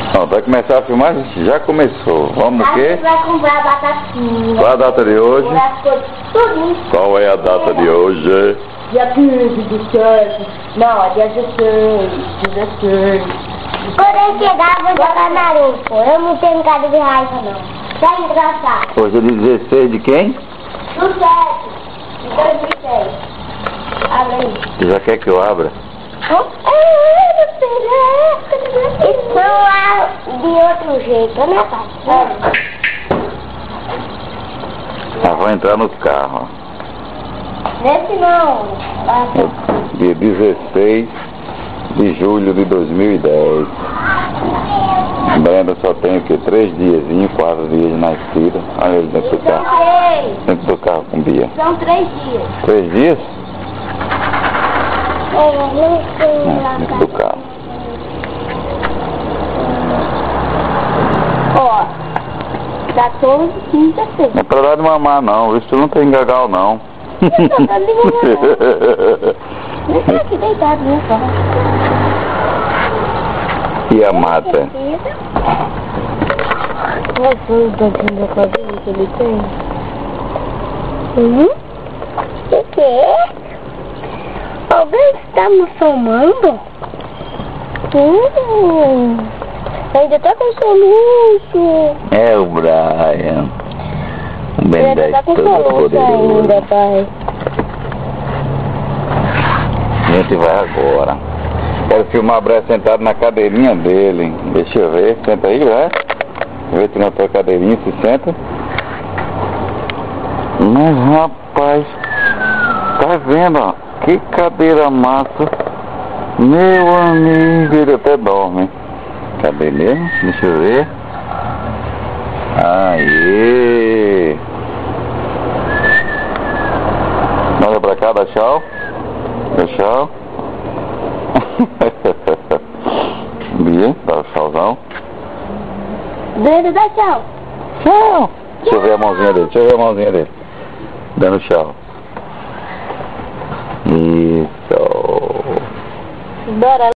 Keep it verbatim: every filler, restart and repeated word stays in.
Não, vai começar a filmar? Já começou. Vamos o quê? A gente vai comprar batatinha. Qual a data de hoje? Tudo. Qual é a data de hoje? Dia quinze, dezessete. Não, é dia dezesseis. dezesseis. Quando eu chegar, eu vou jogar Naruto. Eu não tenho cara de raiva, não. Tá engraçado. Hoje é dezesseis de quem? Do sete. De dois mil e seis. Abre aí. Você já quer que eu abra? Isso é de outro jeito, né, pai? Ah, vou entrar no carro. Nesse não. É dia dezesseis de julho de dois mil e dez. Brenda só tem o que? Três diazinhos, quatro dias de nascida. Olha ele dentro do carro. Três. Dentro do carro com Bia. São três dias. Três dias? É, não sei lá. Dentro do carro. Ó, quatorze, quinze, dezesseis. Não é pra dar de mamar não, isso não tem gagal não. Não tô dando de mamar não. Deixa aqui deitado, né, só. E a mata? Nossa, o tantinho da cabelo que ele tem. Uhum. O que é? Alguém está me filmando? Hum. Ainda tá com soluço. É o Brian. O Ben Ainda dez tá com todo soluço poderoso. ainda, pai. A gente vai agora. Quero filmar a Brian sentado na cadeirinha dele. Deixa eu ver. Senta aí, vai. Vê se na tua cadeirinha se senta. Mas rapaz, tá vendo, ó? Que cadeira massa. Meu amigo, ele até dorme. Cadê mesmo? Deixa eu ver. Aê! Olha pra cá, dá tchau. Dá tchau. Bia, dá o tchauzão. Brenda, dá tchau. Tchau. Deixa eu ver a mãozinha dele, deixa eu ver a mãozinha dele. Dando tchau. Isso. Bora.